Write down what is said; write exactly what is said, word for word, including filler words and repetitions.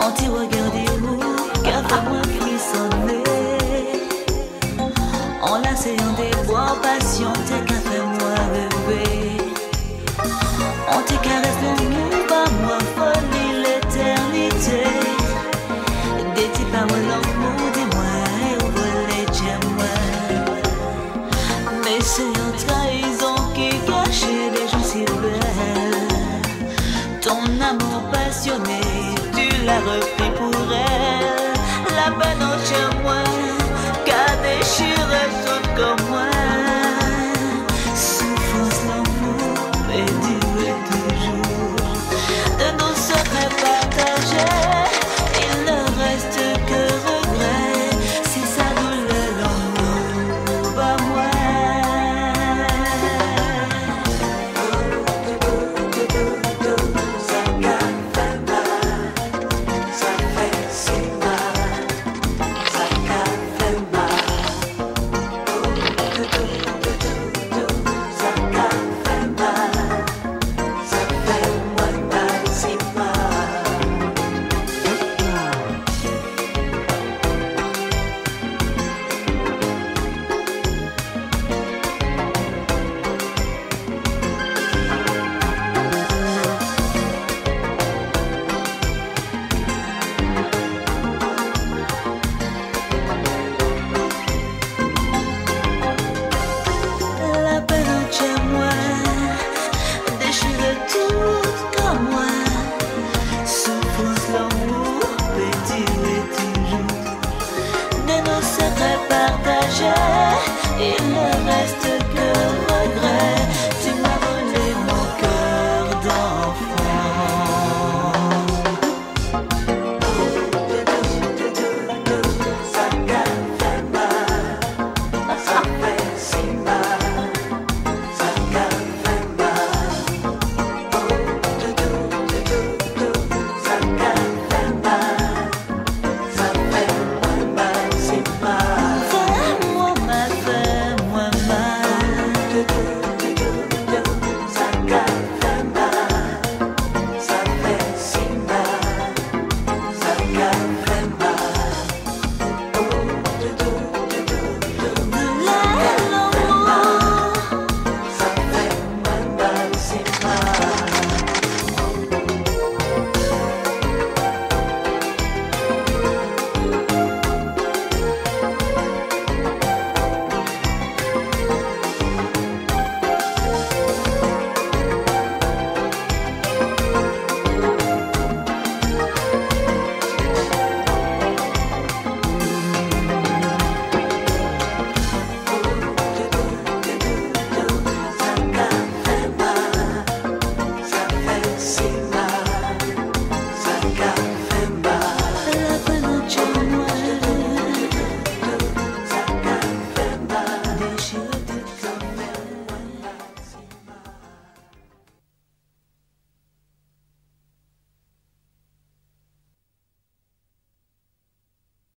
On t'y regardé où, qu'a fait moi frissonner. On l'a séant des bois passion, t'es qu'a fait moi rêver. On te caresse l'amour, pas moi folie l'éternité. Des petits paroles l'amour, dis-moi, ouvre les j'aime-moi. Mais c'est une trahison qui cachait des gens si belles. Ton amour passionné, tu l'as repris.